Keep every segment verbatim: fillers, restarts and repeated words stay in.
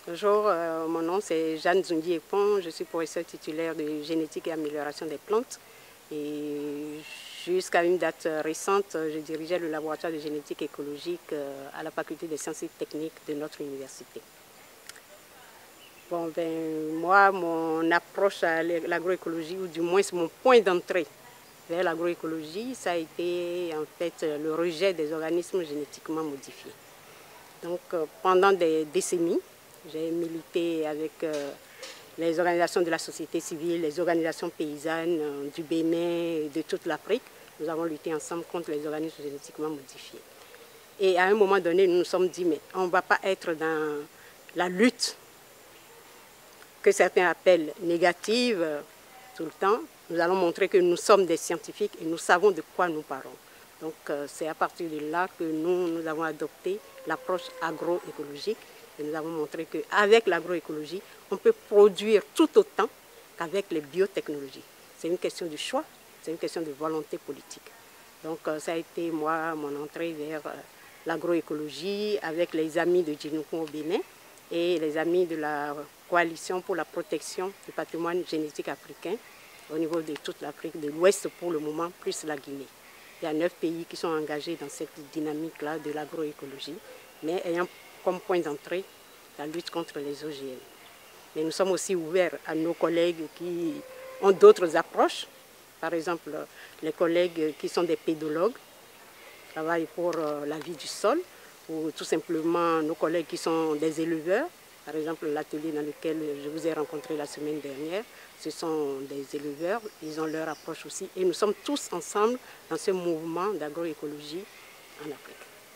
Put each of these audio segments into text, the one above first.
Bonjour, euh, mon nom c'est Jeanne Zungi-Epon, je suis professeure titulaire de génétique et amélioration des plantes. Et jusqu'à une date récente, je dirigeais le laboratoire de génétique écologique à la faculté des sciences et techniques de notre université. Bon, ben, moi, mon approche à l'agroécologie, ou du moins mon point d'entrée vers l'agroécologie, ça a été en fait le rejet des organismes génétiquement modifiés. Donc pendant des décennies, j'ai milité avec euh, les organisations de la société civile, les organisations paysannes euh, du Bénin et de toute l'Afrique. Nous avons lutté ensemble contre les organismes génétiquement modifiés. Et à un moment donné, nous nous sommes dit, mais on ne va pas être dans la lutte que certains appellent négative euh, tout le temps. Nous allons montrer que nous sommes des scientifiques et nous savons de quoi nous parlons. Donc euh, c'est à partir de là que nous, nous avons adopté l'approche agroécologique. Et nous avons montré qu'avec l'agroécologie, on peut produire tout autant qu'avec les biotechnologies. C'est une question de choix, c'est une question de volonté politique. Donc ça a été, moi, mon entrée vers l'agroécologie avec les amis de Djinoukou au Bénin et les amis de la coalition pour la protection du patrimoine génétique africain au niveau de toute l'Afrique de l'Ouest pour le moment, plus la Guinée. Il y a neuf pays qui sont engagés dans cette dynamique-là de l'agroécologie, mais ayant comme point d'entrée la lutte contre les O G M. Mais nous sommes aussi ouverts à nos collègues qui ont d'autres approches. Par exemple, les collègues qui sont des pédologues, qui travaillent pour la vie du sol, ou tout simplement nos collègues qui sont des éleveurs. Par exemple, l'atelier dans lequel je vous ai rencontré la semaine dernière, ce sont des éleveurs, ils ont leur approche aussi. Et nous sommes tous ensemble dans ce mouvement d'agroécologie en Afrique.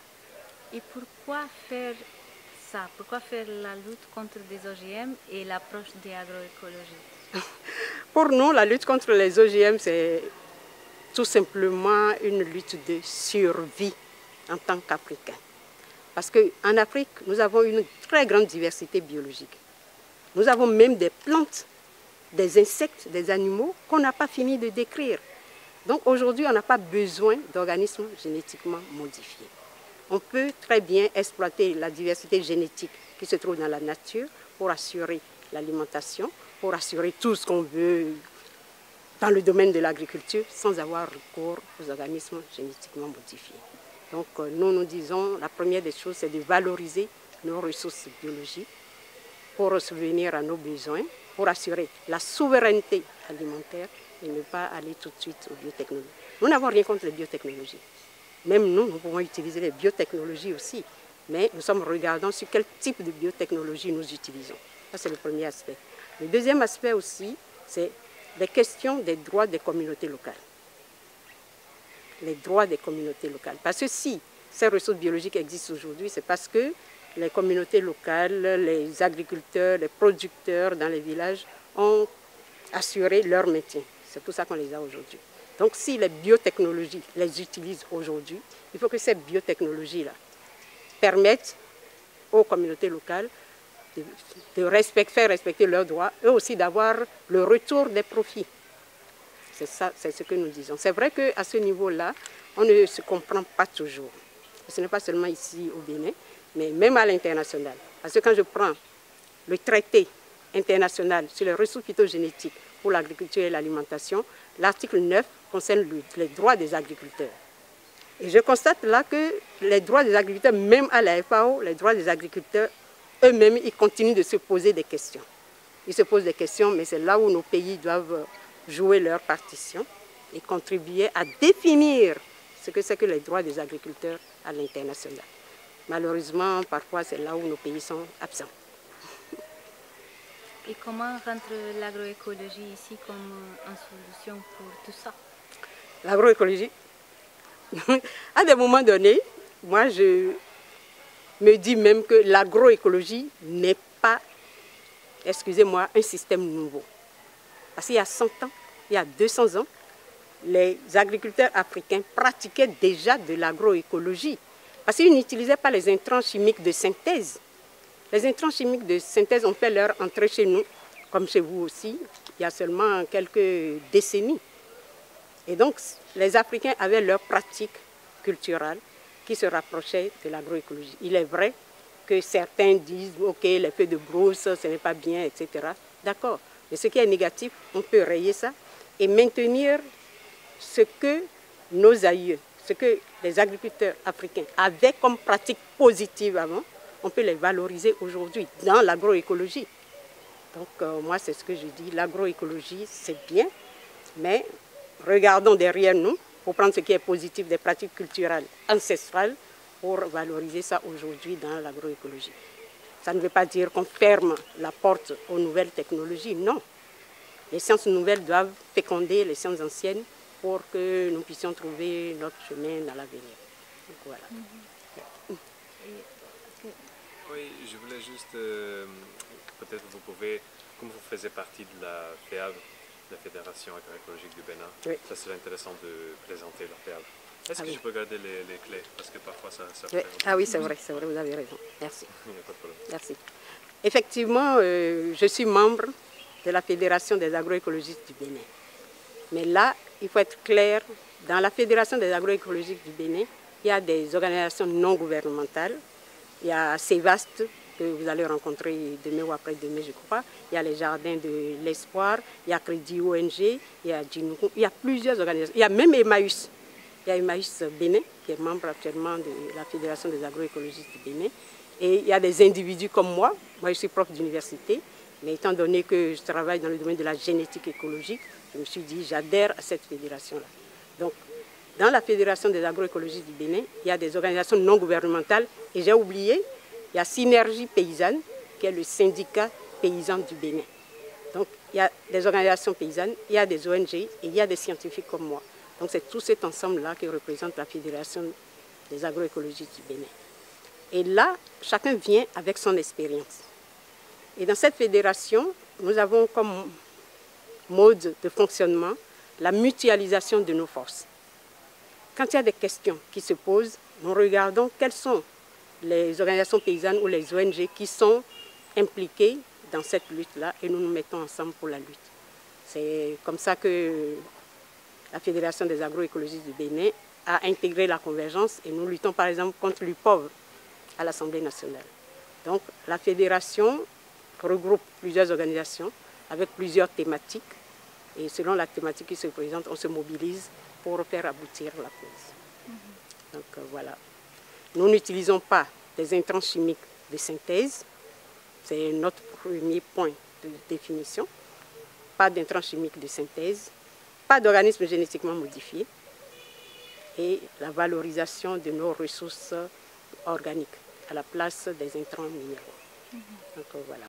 Et pourquoi faire ça? Pourquoi faire la lutte contre les O G M et l'approche de l'agroécologie? Pour nous, la lutte contre les O G M, c'est tout simplement une lutte de survie en tant qu'Africains. Parce qu'en Afrique, nous avons une très grande diversité biologique. Nous avons même des plantes, des insectes, des animaux qu'on n'a pas fini de décrire. Donc aujourd'hui, on n'a pas besoin d'organismes génétiquement modifiés. On peut très bien exploiter la diversité génétique qui se trouve dans la nature pour assurer l'alimentation, pour assurer tout ce qu'on veut dans le domaine de l'agriculture sans avoir recours aux organismes génétiquement modifiés. Donc nous nous disons, la première des choses, c'est de valoriser nos ressources biologiques pour subvenir à nos besoins, pour assurer la souveraineté alimentaire et ne pas aller tout de suite aux biotechnologies. Nous n'avons rien contre les biotechnologies. Même nous, nous pouvons utiliser les biotechnologies aussi, mais nous sommes regardants sur quel type de biotechnologie nous utilisons. Ça, c'est le premier aspect. Le deuxième aspect aussi, c'est les questions des droits des communautés locales. Les droits des communautés locales. Parce que si ces ressources biologiques existent aujourd'hui, c'est parce que les communautés locales, les agriculteurs, les producteurs dans les villages ont assuré leur maintien. C'est pour ça qu'on les a aujourd'hui. Donc si les biotechnologies les utilisent aujourd'hui, il faut que ces biotechnologies-là permettent aux communautés locales de, de respect, faire respecter leurs droits, eux aussi d'avoir le retour des profits. C'est ça, c'est ce que nous disons. C'est vrai qu'à ce niveau-là, on ne se comprend pas toujours. Ce n'est pas seulement ici au Bénin, mais même à l'international. Parce que quand je prends le traité international sur les ressources phytogénétiques pour l'agriculture et l'alimentation, l'article neuf concerne les droits des agriculteurs. Et je constate là que les droits des agriculteurs, même à la F A O, les droits des agriculteurs, eux-mêmes, ils continuent de se poser des questions. Ils se posent des questions, mais c'est là où nos pays doivent jouer leur partition et contribuer à définir ce que c'est que les droits des agriculteurs à l'international. Malheureusement, parfois, c'est là où nos pays sont absents. Et comment rentre l'agroécologie ici comme une solution pour tout ça? L'agroécologie, à des moments donnés, moi je me dis même que l'agroécologie n'est pas, excusez-moi, un système nouveau. Parce qu'il y a cent ans, il y a deux cents ans, les agriculteurs africains pratiquaient déjà de l'agroécologie. Parce qu'ils n'utilisaient pas les intrants chimiques de synthèse. Les intrants chimiques de synthèse ont fait leur entrée chez nous, comme chez vous aussi, il y a seulement quelques décennies. Et donc, les Africains avaient leurs pratiques culturelles qui se rapprochaient de l'agroécologie. Il est vrai que certains disent, ok, les feux de brousse, ce n'est pas bien, et cetera. D'accord, mais ce qui est négatif, on peut rayer ça et maintenir ce que nos aïeux, ce que les agriculteurs africains avaient comme pratique positive avant, on peut les valoriser aujourd'hui dans l'agroécologie. Donc euh, moi, c'est ce que je dis, l'agroécologie, c'est bien, mais regardons derrière nous pour prendre ce qui est positif des pratiques culturelles ancestrales pour valoriser ça aujourd'hui dans l'agroécologie. Ça ne veut pas dire qu'on ferme la porte aux nouvelles technologies, non. Les sciences nouvelles doivent féconder les sciences anciennes pour que nous puissions trouver notre chemin dans l'avenir. Donc voilà. Mm-hmm. Oui, je voulais juste, euh, peut-être vous pouvez, comme vous faisiez partie de la F E A B, la Fédération agroécologique du Bénin, oui. Ça serait intéressant de présenter la F E A B. Est-ce ah que oui. je peux garder les, les clés? Parce que parfois ça... ça oui. Ah oui, c'est vrai, c'est vrai, vous avez raison. Merci. Il n'y a pas de problème. Merci. Effectivement, euh, je suis membre de la Fédération des agroécologistes du Bénin. Mais là, il faut être clair, dans la Fédération des agroécologistes du Bénin, il y a des organisations non gouvernementales. Il y a Sévaste, que vous allez rencontrer demain ou après-demain, je crois. Il y a les Jardins de l'Espoir, il y a Crédit O N G, il y a Djinoukou, il y a plusieurs organisations. Il y a même Emmaüs. Il y a Emmaüs Bénin, qui est membre actuellement de la Fédération des agroécologistes du Bénin. Et il y a des individus comme moi. Moi, je suis prof d'université. Mais étant donné que je travaille dans le domaine de la génétique écologique, je me suis dit, j'adhère à cette fédération-là. Donc, dans la Fédération des agroécologistes du Bénin, il y a des organisations non gouvernementales. Et j'ai oublié, il y a Synergie Paysanne, qui est le syndicat paysan du Bénin. Donc, il y a des organisations paysannes, il y a des O N G et il y a des scientifiques comme moi. Donc, c'est tout cet ensemble-là qui représente la Fédération des agroécologistes du Bénin. Et là, chacun vient avec son expérience. Et dans cette fédération, nous avons comme mode de fonctionnement la mutualisation de nos forces. Quand il y a des questions qui se posent, nous regardons quelles sont les organisations paysannes ou les O N G qui sont impliquées dans cette lutte-là et nous nous mettons ensemble pour la lutte. C'est comme ça que la Fédération des agroécologistes du Bénin a intégré la convergence et nous luttons par exemple contre l'U pauvre à l'Assemblée nationale. Donc la fédération regroupe plusieurs organisations avec plusieurs thématiques et selon la thématique qui se présente, on se mobilise pour faire aboutir la cause. Mm-hmm. Donc euh, voilà. Nous n'utilisons pas des intrants chimiques de synthèse, c'est notre premier point de définition. Pas d'intrants chimiques de synthèse, pas d'organismes génétiquement modifiés et la valorisation de nos ressources organiques à la place des intrants minéraux. Mm-hmm. Donc euh, voilà.